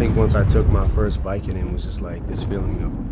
think once I took my first Vicodin, it was just like this feeling of,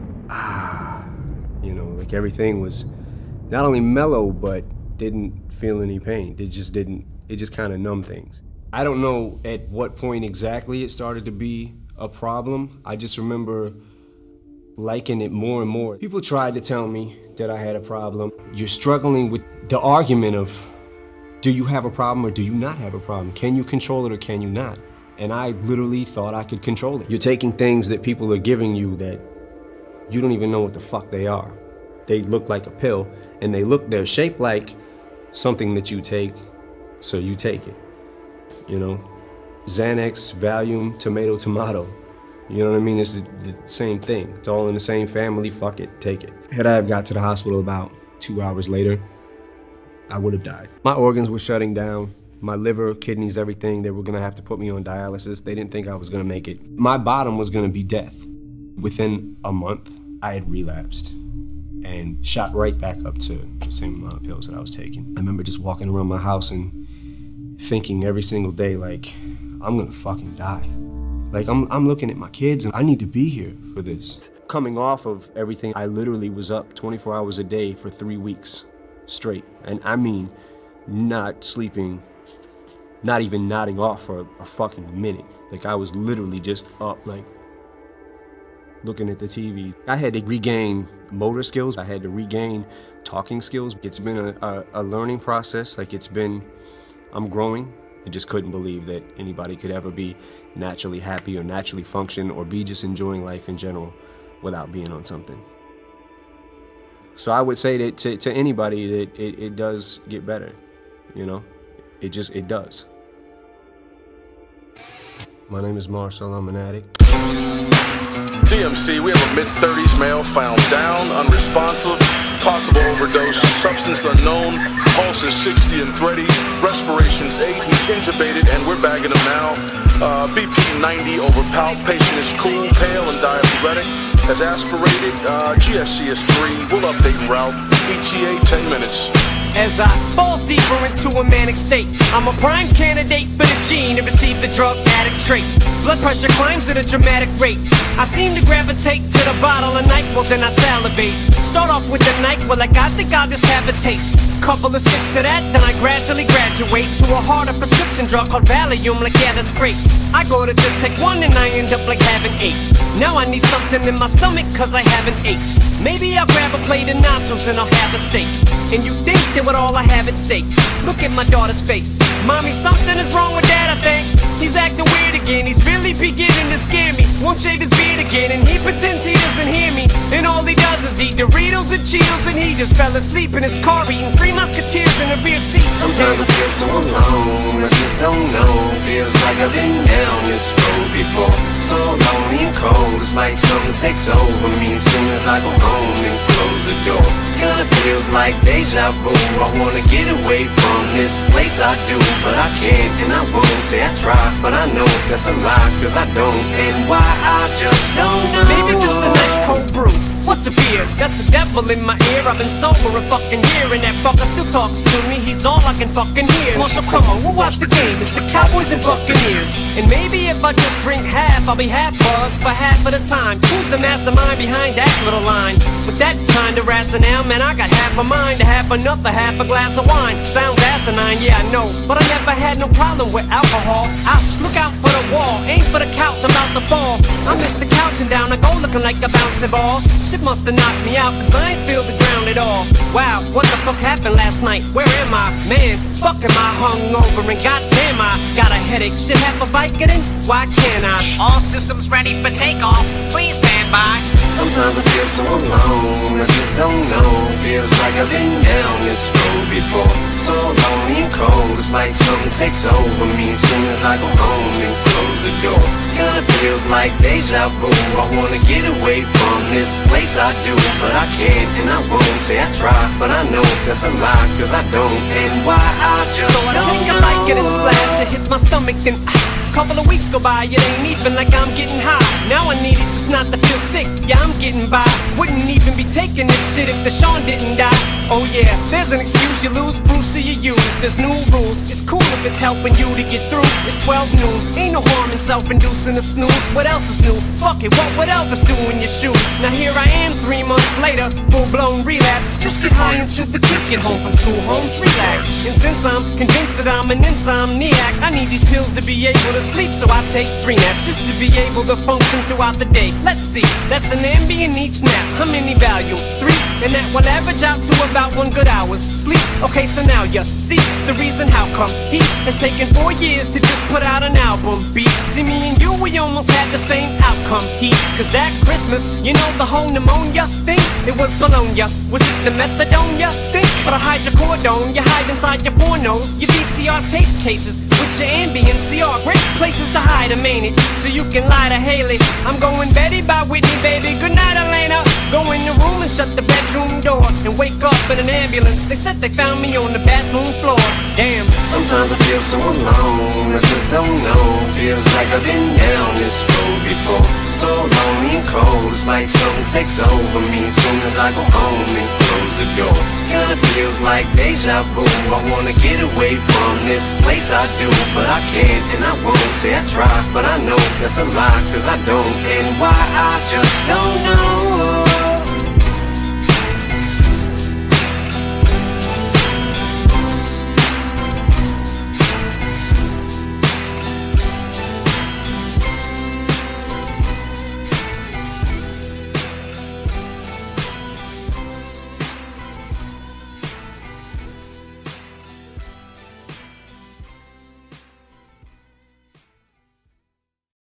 you know, like everything was not only mellow, but didn't feel any pain. It just kind of numbed things. I don't know at what point exactly it started to be a problem. I just remember liking it more and more. People tried to tell me that I had a problem. You're struggling with the argument of, do you have a problem or do you not have a problem? Can you control it or can you not? And I literally thought I could control it. You're taking things that people are giving you that you don't even know what the fuck they are. They look like a pill, and they're shaped like something that you take, so you take it. You know, Xanax, Valium, tomato. You know what I mean? It's the same thing. It's all in the same family. Fuck it, take it. Had I have got to the hospital about 2 hours later, I would have died. My organs were shutting down. My liver, kidneys, everything. They were gonna have to put me on dialysis. They didn't think I was gonna make it. My bottom was gonna be death. Within a month, I had relapsed and shot right back up to the same amount of pills that I was taking. I remember just walking around my house and thinking every single day, like, I'm gonna fucking die. Like, I'm looking at my kids and I need to be here for this. Coming off of everything, I literally was up 24 hours a day for 3 weeks straight. And I mean, not sleeping, not even nodding off for a fucking minute. Like, I was literally just up, like, looking at the TV. I had to regain motor skills. I had to regain talking skills. It's been a learning process. Like, I'm growing. I just couldn't believe that anybody could ever be naturally happy or naturally function or be just enjoying life in general without being on something. So I would say that to anybody that it does get better, you know? It does. My name is Marshall, I'm an addict. DMC, we have a mid-30s male found down, unresponsive, possible overdose, substance unknown, pulse is 60 and thready, respiration's 8, he's intubated and we're bagging him now. BP 90 over palp, patient is cool, pale and diaphoretic, has aspirated, GSC is 3, we'll update en route, ETA 10 minutes. As I fall deeper into a manic state, I'm a prime candidate for the gene to receive the drug addict trait. Blood pressure climbs at a dramatic rate. I seem to gravitate to the bottle of NyQuil, then I salivate. Start off with the NyQuil, like I think I'll just have a taste. Couple of sips of that, then I gradually graduate to a harder prescription drug called Valium, like yeah, that's great. I go to just take one and I end up like having 8. Now I need something in my stomach cause I haven't ate. Maybe I'll grab a plate of nachos and I'll have a steak. And you think that with all I have at stake, look at my daughter's face. Mommy, something is wrong with dad, I think. He's acting weird again, he's really beginning to scare me. Won't shave his beard again and he pretends he doesn't hear me. And all he does is eat Doritos and Cheetos, and he just fell asleep in his car eating 3 Musketeers in a rear seat. Sometimes I feel so alone, I just don't know. Feels like I've been down this road before. So lonely and cold, it's like something takes over me as soon as I go home and close the door. Kinda feels like deja vu. I wanna get away from this place I do, but I can't and I won't. Say I try, but I know that's a lie, cause I don't. And why I just don't know. Maybe just a nice cold brew. What's a beer? That's a devil in my ear. I've been sober a fucking year and that fucker still talks to me. He's all I can fucking hear. Marshall, come on, we'll watch the game. It's the Cowboys and Buccaneers. And maybe if I just drink half, I'll be half buzzed for half of the time. Who's the mastermind behind that little line? With that kind of rationale, man, I got half a mind to have another half a glass of wine. Sounds asinine, yeah, I know, but I never had no problem with alcohol. I'll just look out for the wall, aim for the couch, I'm about to fall. I miss the couch and down, I go looking like a bouncing ball. Shit must've knocked me out, cause I ain't feel the ground at all. Wow, what the fuck happened last night? Where am I? Man, fuck am I hungover and goddamn I got a headache. Should have a Vicodin? Why can't I? All systems ready for takeoff, please stand by. Sometimes I feel so alone, I just don't know. Feels like I've been down this road before. So lonely and cold, it's like something takes over me as soon as I go home and close the door. Kinda feels like deja vu. I wanna get away from this place I do, but I can't and I won't. Say I try, but I know that's a lie, cause I don't. And why I just So I don't take a know. Vicodin splash, it hits my stomach, then Couple of weeks go by, it ain't even like I'm getting high. Now I need it just not to feel sick, yeah, I'm getting by. Wouldn't even be taking this shit if the Sean didn't die. Oh yeah, there's an excuse, you lose, Bruce, you use. There's new rules, it's cool if it's helping you to get through. It's 12 noon, ain't no harm in self-inducing a snooze. What else is new? Fuck it, what would Elvis do in your shoes? Now here I am 3 months later, full-blown relapse. Just get high until the kids get home from school, homes relax. And since I'm convinced that I'm an insomniac, I need these pills to be able to sleep, so I take 3 naps just to be able to function throughout the day. Let's see, that's an Ambien each nap. How many Valium? 3, and that will average out to about 1 good hour's sleep. Okay, so now you see the reason how come he has taken 4 years to just put out an album. Beat, see me and you, we almost had the same outcome. Cause that Christmas, you know the whole pneumonia thing? It was Bologna. Was it the methadone you think? But I hydrocodone, you hide inside your pornos, your VCR tape cases with your Ambien CR. Great places to hide them, ain't it? So you can lie to Haley. I'm going Betty by Whitney, baby. Good night, Elena. Go in the room and shut the bedroom door and wake up in an ambulance. They said they found me on the bathroom floor. Damn. Sometimes I feel so alone, I just don't know. Feels like I've been down this road before. So lonely and cold, it's like something takes over me as soon as I go home and close the door. Kinda feels like deja vu. I wanna get away from this place I do, but I can't and I won't. Say I try, but I know that's a lie, cause I don't. And why I just don't know.